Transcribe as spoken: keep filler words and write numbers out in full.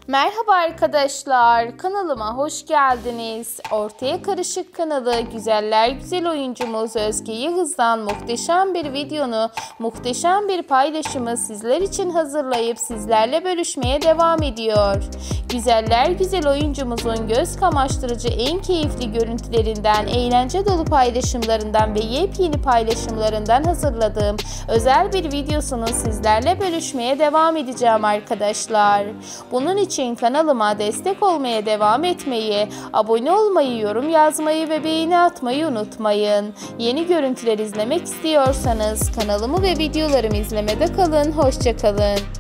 Merhaba arkadaşlar, kanalıma hoş geldiniz. Ortaya Karışık kanalı güzeller güzel oyuncumuz Özge Yağız'dan muhteşem bir videonu, muhteşem bir paylaşımı sizler için hazırlayıp sizlerle bölüşmeye devam ediyor. Güzeller güzel oyuncumuzun göz kamaştırıcı en keyifli görüntülerinden, eğlence dolu paylaşımlarından ve yepyeni paylaşımlarından hazırladığım özel bir videosunu sizlerle bölüşmeye devam edeceğim arkadaşlar. Bunun için kanalıma destek olmaya devam etmeyi, abone olmayı, yorum yazmayı ve beğeni atmayı unutmayın. Yeni görüntüler izlemek istiyorsanız kanalımı ve videolarımı izlemede kalın. Hoşça kalın.